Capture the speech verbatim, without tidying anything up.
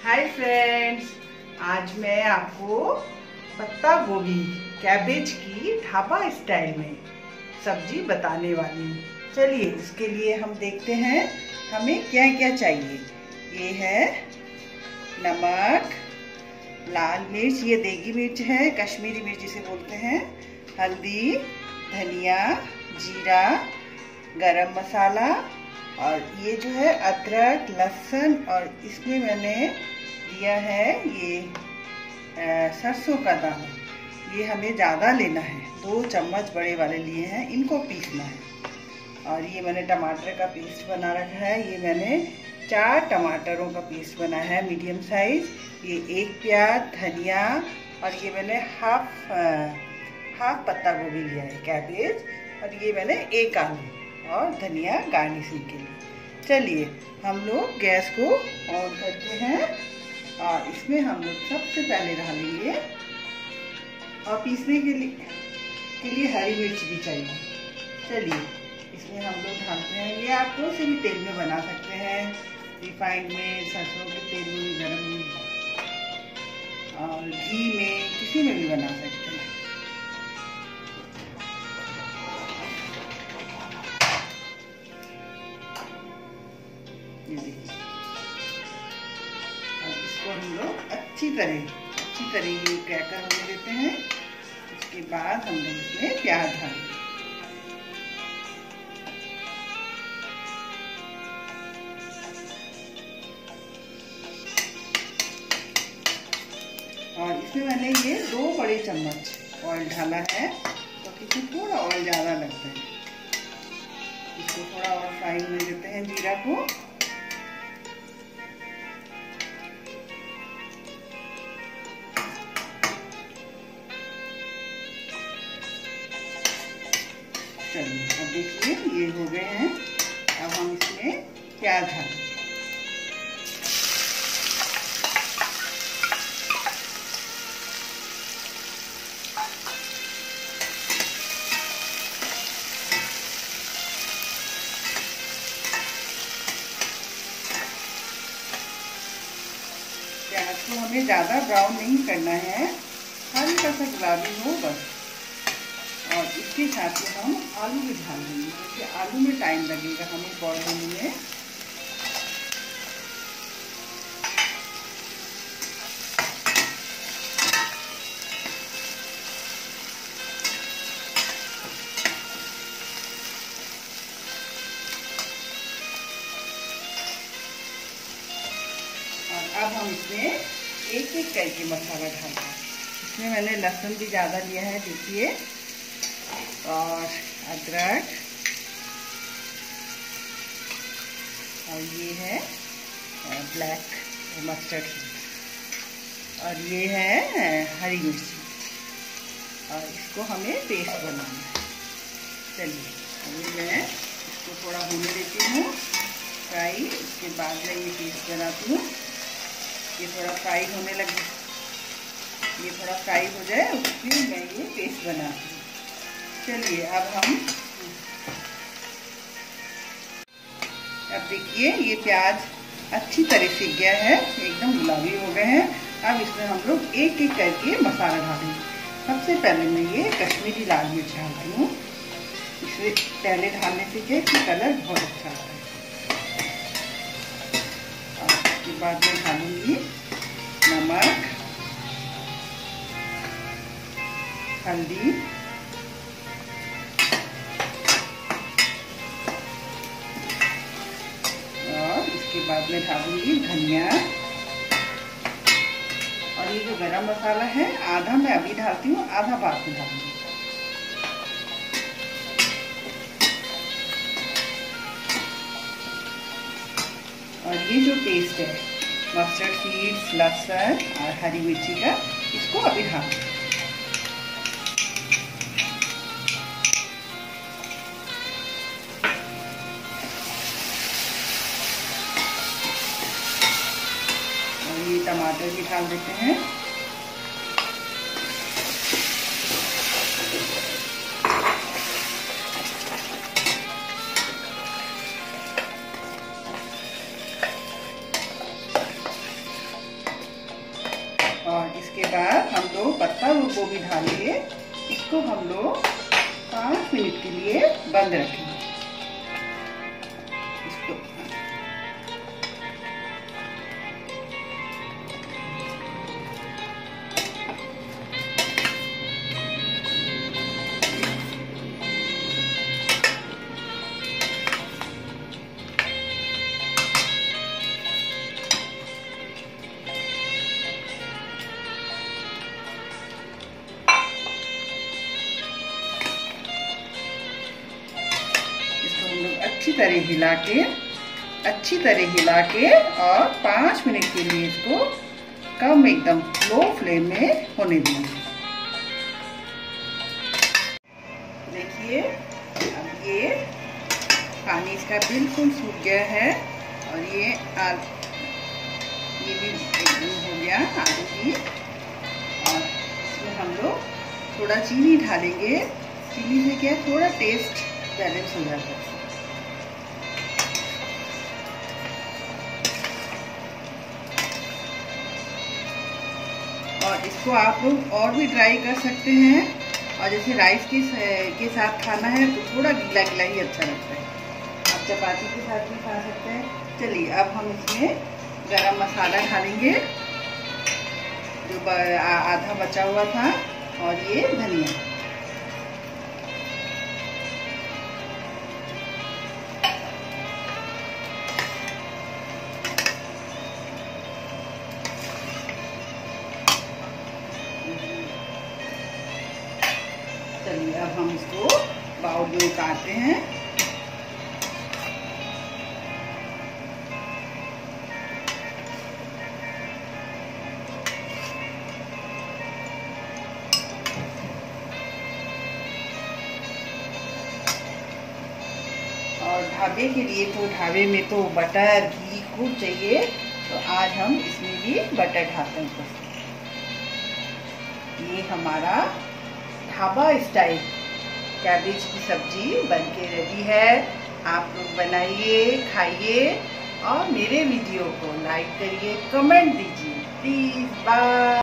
Hi friends, आज मैं आपको पत्ता गोभी कैबेज की ढाबा स्टाइल में सब्जी बताने वाली हूँ। चलिए इसके लिए हम देखते हैं हमें क्या क्या चाहिए। ये है नमक, लाल मिर्च, ये देगी मिर्च है, कश्मीरी मिर्च जिसे बोलते हैं, हल्दी, धनिया, जीरा, गरम मसाला, और ये जो है अदरक, लहसुन, और इसमें मैंने दिया है ये सरसों का दाना। ये हमें ज़्यादा लेना है, दो चम्मच बड़े वाले लिए हैं, इनको पीसना है। और ये मैंने टमाटर का पेस्ट बना रखा है। ये मैंने चार टमाटरों का पेस्ट बनाया है मीडियम साइज। ये एक प्याज, धनिया, और ये मैंने हाफ हाफ पत्ता गोभी लिया है कैबेज, और ये मैंने एक आलू और धनिया गार्निशिंग के लिए। चलिए हम लोग गैस को ऑन करते हैं और इसमें हम लोग सबसे पहले डालेंगे, और पीसने के लिए के लिए हरी मिर्च भी चाहिए। चलिए इसमें हम लोग डालते हैं। ये आप कोई से भी तेल में बना सकते हैं, रिफाइंड में, सरसों के तेल में, गरम में, और घी में, किसी में भी बना सकते हैं। और इसको हम लोग अच्छी तरह अच्छी तरह ये क्रैकर होने देते हैं। उसके बाद हम लोग इसमें प्याज डालेंगे। और इसमें मैंने ये दो बड़े चम्मच ऑयल डाला है, तो किसी थोड़ा ऑयल ज़्यादा लगता है। इसको थोड़ा और फ्राई होने देते हैं, जीरा को। चलिए अब देखिए ये हो गए हैं। अब हम इसमें प्याज डालेंगे। प्याज को हमें ज़्यादा ब्राउन नहीं करना है, हल्का सा गुलाबी हो बस। और इसके साथ ही हम आलू भी डाल देंगे, क्योंकि आलू में टाइम लगेगा हमें बॉईल होने में। और अब हम इसमें एक एक करके मसाला डालते हैं। इसमें मैंने लहसुन भी ज़्यादा लिया है, देखिए, और अदरक, और ये है ब्लैक मस्टर्ड, और ये है हरी मिर्ची, और इसको हमें पेस्ट बनाना है। चलिए अभी मैं इसको थोड़ा होने देती हूँ फ्राई। उसके बाद मैं ये पेस्ट बनाती हूँ। ये थोड़ा फ्राई होने लगे, ये थोड़ा फ्राई हो जाए, उसके मैं ये पेस्ट बनाती हूँ। चलिए अब हम अब देखिए ये प्याज अच्छी तरह सीख गया है, एकदम गुलाबी हो गए हैं। अब इसमें हम लोग एक एक करके मसाला डालेंगे। सबसे पहले मैं ये कश्मीरी लाल मिर्च डालती हूँ। इसे पहले डालने से क्या इसका कलर बहुत अच्छा आता है। और उसके बाद मैं डालूंगी नमक, हल्दी, और इसके बाद में डालूंगी धनिया, और ये जो गरम मसाला है आधा मैं अभी डालती हूँ, आधा बाद में डालूंगी। और ये जो पेस्ट है मस्टर्ड सीड्स, लहसुन और हरी मिर्ची का, इसको अभी डालूंगी। टमाटर भी डाल देते हैं। और इसके बाद हम लोग पत्ता गोभी डालेंगे। इसको हम लोग पाँच मिनट के लिए बंद रखेंगे। इसको अच्छी तरह हिला के अच्छी तरह हिला के और पाँच मिनट के लिए इसको कम एकदम लो फ्लेम में होने देंगे। देखिए अब ये पानी इसका बिल्कुल सूख गया है और ये आल ये भी एकदम हो गया आलू भी। और इसमें हम लोग थोड़ा चीनी डालेंगे। चीनी से क्या थोड़ा टेस्ट बैलेंस हो जाता है। और इसको आप लोग और भी ट्राई कर सकते हैं। और जैसे राइस के के साथ खाना है तो थोड़ा गीला गीला ही अच्छा लगता है। आप चपाती के साथ भी खा सकते हैं। चलिए अब हम इसमें गरम मसाला डालेंगे जो आधा बचा हुआ था, और ये धनिया। चलिए अब हम इसको बाउल में उतारते हैं। और ढाबे के लिए तो ढाबे में तो बटर घी खूब चाहिए, तो आज हम इसमें भी बटर डालते हैं। ये हमारा ढाबा स्टाइल कैबेज की सब्जी बनके रेडी है। आप लोग बनाइए, खाइए और मेरे वीडियो को लाइक करिए, कमेंट दीजिए प्लीज। बाय।